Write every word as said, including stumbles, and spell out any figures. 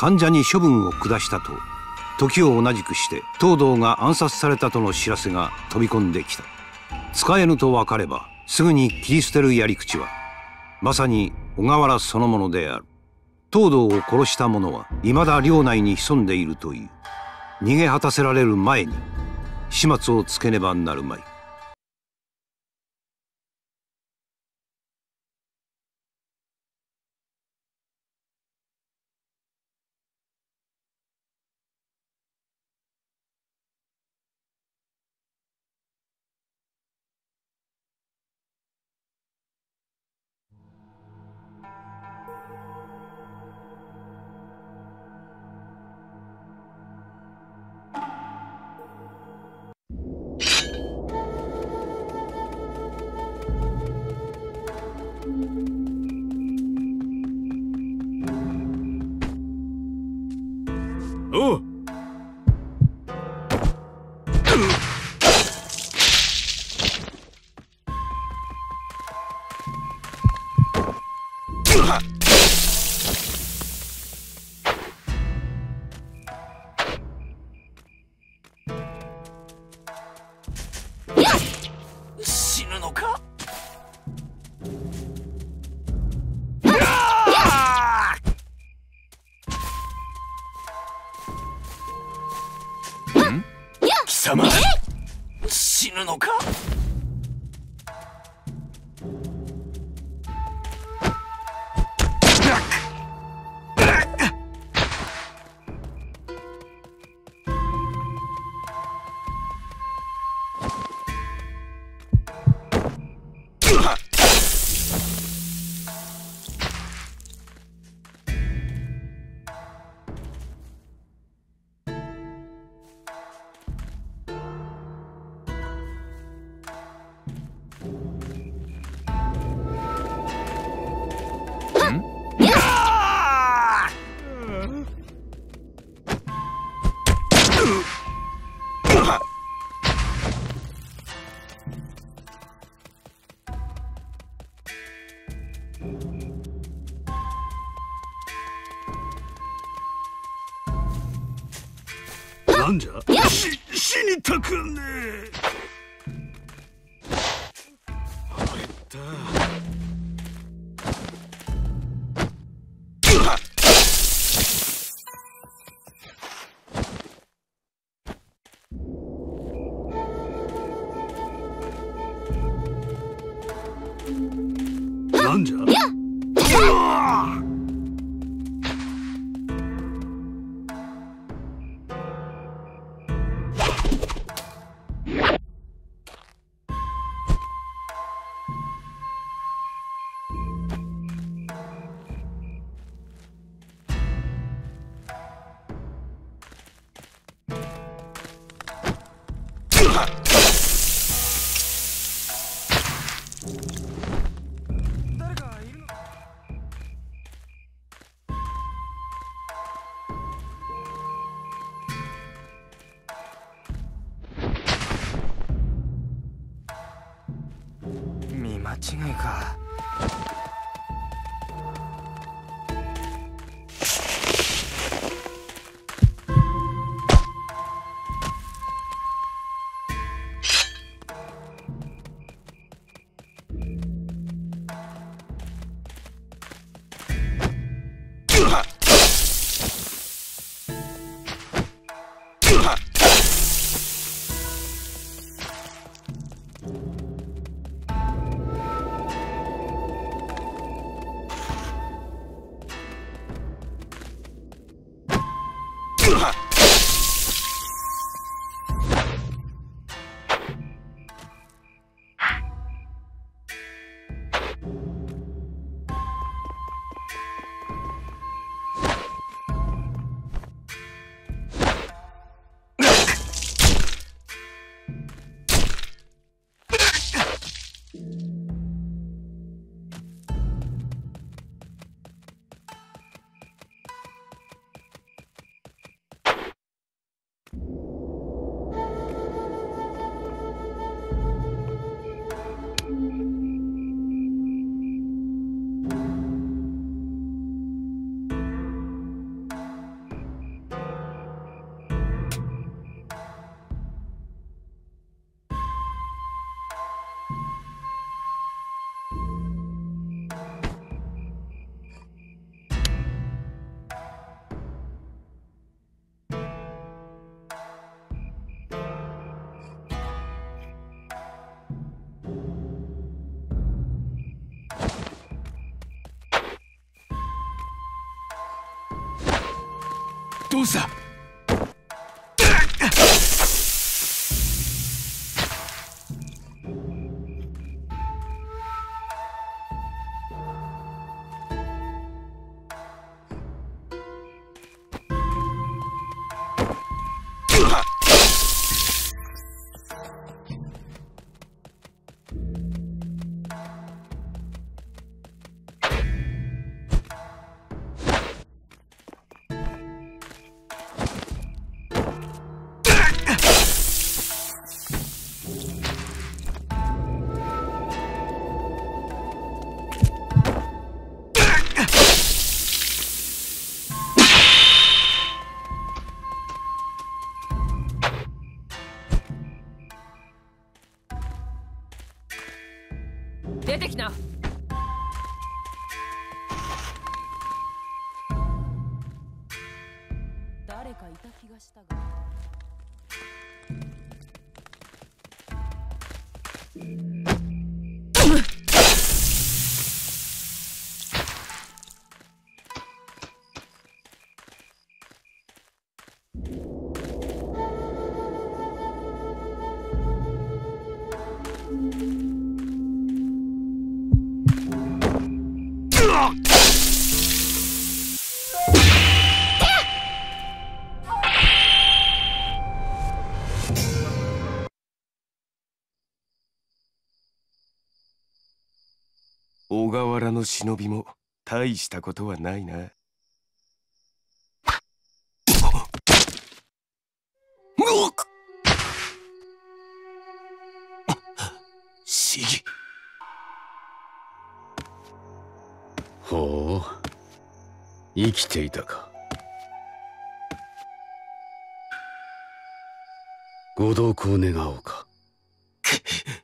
患者に処分を下したと、時を同じくして東堂が暗殺されたとの知らせが飛び込んできた。使えぬと分かればすぐに切り捨てるやり口はまさに小河原そのものである。東堂を殺した者は未だ領内に潜んでいるという。逃げ果たせられる前に始末をつけねばなるまい。 おう。死ぬのか。貴様、死ぬのか。なんじゃ。し死にたくねえ。腹減った。なんじゃ。見間違いか。 どうした？ 出てきな。誰かいた気がしたが。 小河原の忍びも大したことはないな。 シギ。 ほう、生きていたか。ご同行願おうか。